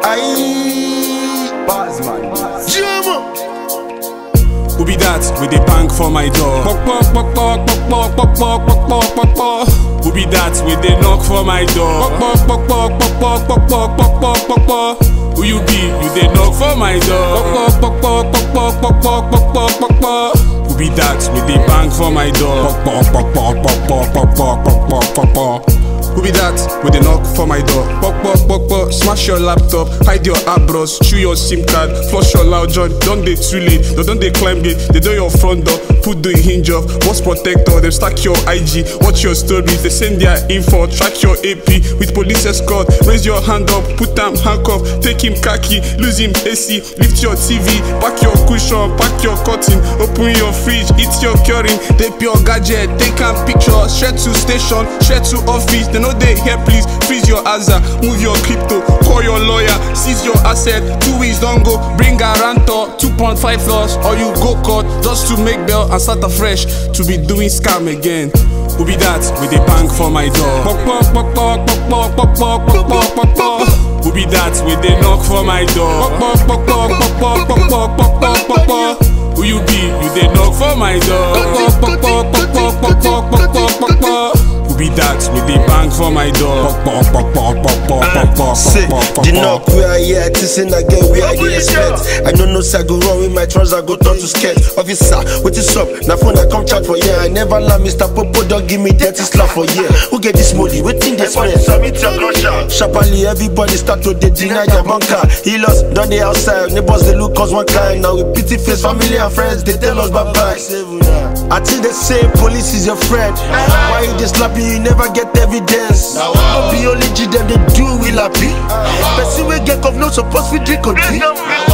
Aye, Bazman. Jamo. Who be that with the bang for my door? Who be that with the knock for my door? Who you be? You the knock for my door. Who be that with the bang for my door? Who be that with the knock for my door? Smash your laptop, hide your app bros, chew your SIM card, flush your loud joint. Don't they too late? Don't they climb it? They do your front door, put the hinge off. What's protector? They stack your IG, watch your stories. They send their info, track your AP with police escort. Raise your hand up, put them handcuff, take him khaki, lose him AC, lift your TV, pack your cushion, pack your curtain, open your fridge, eat your curing, tape your gadget, take a picture, straight to station, straight to office. They know they here, please freeze your Aza, move your crypto, call your lawyer, seize your asset. 2 weeks don't go, bring a rantor, 2.5 loss, or you go court just to make bail and start afresh to be doing scam again. Who be that with the bang for my door? Who be that with the knock for my door? Who you be? You the knock for my door. Who be that with the bang for my door? Say, the knock we are here, tissing again, we are here expect. I don't know, say I go wrong with my trousers, go turn to skirt. Officer, what is up? Now phone I come chat for here. I never love Mr. Popo, don't give me dirty slap for here. Who get this money? Waiting this money. Sharply, everybody start to deny their bunker. Healers, done the outside, neighbors they look us one kind. Now we pity face, family and friends, they tell us bye bye. I think they say police is your friend. Why you just slap you never get evidence? Don't be only G them they do will happy. Person we get off no supposed to drink on tea.